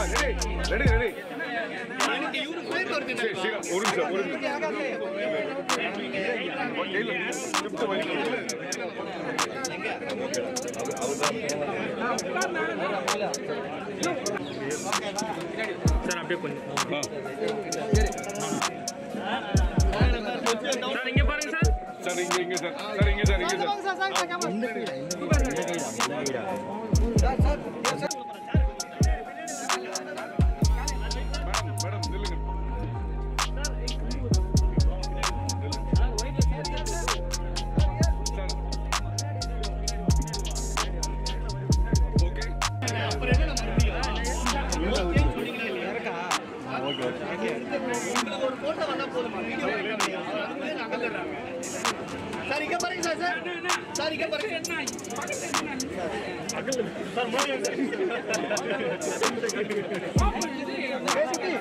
Sir அப்படியே கொஞ்சம் sir இங்க பாருங்க சார். சார் இங்க சார். சார் இங்க சார். மேடம் நில்லுங்க. ஓகே. அப்புறம் என்ன ஓகே ஓகே. ஒரு போட்டோ வந்தா போதுமா? வீடியோ நகலறாங்க. சார் இங்க பாருங்க சார். சார் இங்க பாருங்க. Sir Modi sir.